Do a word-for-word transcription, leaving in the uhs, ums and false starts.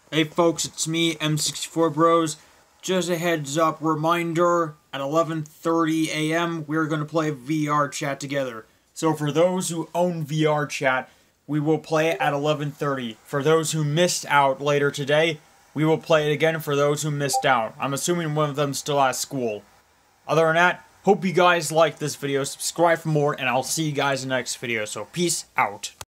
Hey folks, it's me, M sixty-four Bros. Just a heads up reminder, at eleven thirty a m we're going to play V R Chat together. So for those who own V R Chat, we will play it at eleven thirty. For those who missed out later today, we will play it again for those who missed out. I'm assuming one of them still at school. Other than that, hope you guys like this video, subscribe for more, and I'll see you guys in the next video. So peace out.